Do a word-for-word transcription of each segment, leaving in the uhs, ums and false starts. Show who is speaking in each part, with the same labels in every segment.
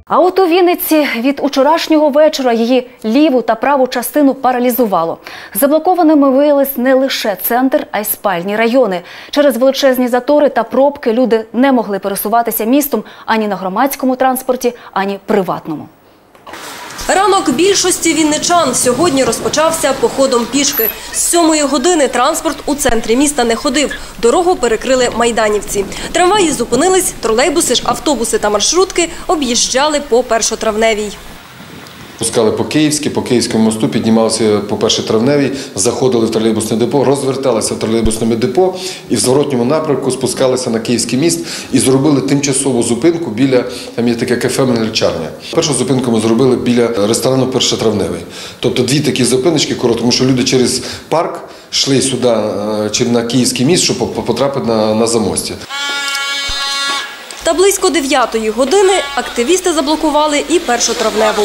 Speaker 1: А от у Вінниці від учорашнього вечора її ліву та праву частину паралізувало. Заблокованими виявились не лише центр, а й спальні райони. Через величезні затори та пробки люди не могли пересуватися містом ані на громадському транспорті, ані приватному.
Speaker 2: Ранок більшості вінничан сьогодні розпочався походом пішки. З сьомої години транспорт у центрі міста не ходив. Дорогу перекрили майданівці. Трамваї зупинились, тролейбуси ж, автобуси та маршрутки об'їжджали по Першотравневій.
Speaker 3: Пускали по Київській, по Київському мосту, піднімалися по Першотравневій, заходили в тролейбусне депо, розверталися в тролейбусному депо і в зворотньому напрямку спускалися на Київський міст і зробили тимчасову зупинку біля, там є таке кафе «Мельничарня». Першу зупинку ми зробили біля ресторану Першотравневий. Тобто дві такі зупиночки короткі, тому що люди через парк йшли сюди, чи на Київський міст, щоб потрапити на, на Замостя.
Speaker 2: Та близько дев'ятої години активісти заблокували і Першотравневу.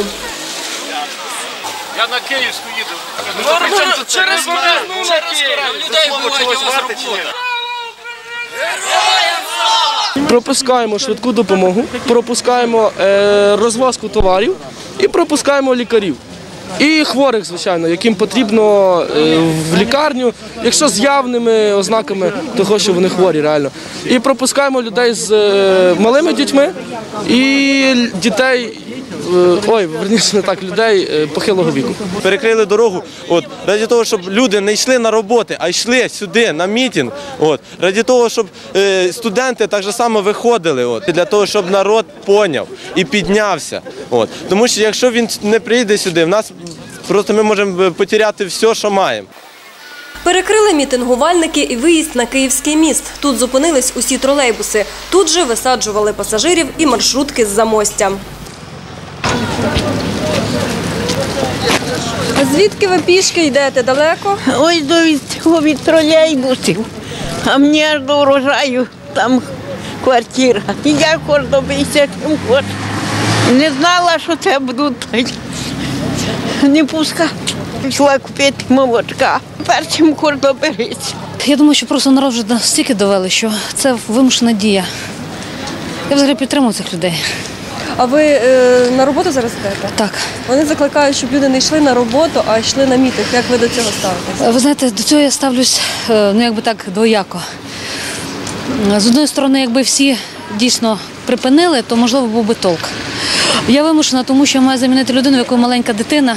Speaker 4: Я на Київську їду. Ну, через Верну на Київ. Людей бувають, у вас робота.
Speaker 5: Пропускаємо швидку допомогу, пропускаємо е, розвозку товарів і пропускаємо лікарів. І хворих, звичайно, яким потрібно е, в лікарню, якщо з явними ознаками того, що вони хворі реально. І пропускаємо людей з е, малими дітьми і дітей, е, ой, верніше не так, людей е, похилого віку.
Speaker 6: Перекрили дорогу, от, ради того, щоб люди не йшли на роботи, а йшли сюди на мітинг, от, ради того, щоб е, студенти так же само виходили, от, для того, щоб народ поняв і піднявся. От. Тому що якщо він не прийде сюди, в нас просто ми можемо потеряти все, що маємо.
Speaker 2: Перекрили мітингувальники і виїзд на Київський міст. Тут зупинились усі тролейбуси. Тут же висаджували пасажирів і маршрутки з Замостя. А звідки ви пішки йдете? Далеко?
Speaker 7: Ось до від, від тролейбусів, а мені аж до врожаю, там квартира. І я хоч добився, чим хоч. Не знала, що це будуть не пускати. Пішла купити молочка, першим хоч доберися.
Speaker 8: Я думаю, що просто народ вже настільки довели, що це вимушена дія. Я взагалі підтримую цих людей.
Speaker 2: А ви е, на роботу зараз йдете?
Speaker 8: Так.
Speaker 2: Вони закликають, щоб люди не йшли на роботу, а йшли на мітинг. Як ви до цього ставитесь?
Speaker 8: Ви знаєте, до цього я ставлюсь, ну, якби так, двояко. З одної сторони, якби всі дійсно припинили, то, можливо, був би толк. Я вимушена, тому що маю замінити людину, в якої маленька дитина.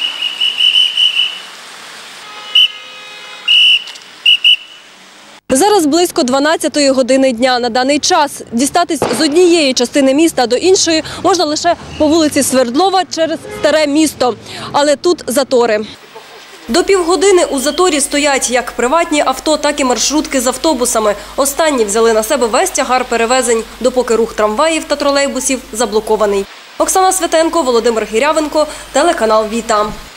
Speaker 2: Зараз близько дванадцятої години дня. На даний час дістатись з однієї частини міста до іншої можна лише по вулиці Свердлова через Старе місто. Але тут затори. До півгодини у заторі стоять як приватні авто, так і маршрутки з автобусами. Останні взяли на себе весь тягар перевезень, допоки рух трамваїв та тролейбусів заблокований. Оксана Светенко, Володимир Гірявенко, телеканал «Віта».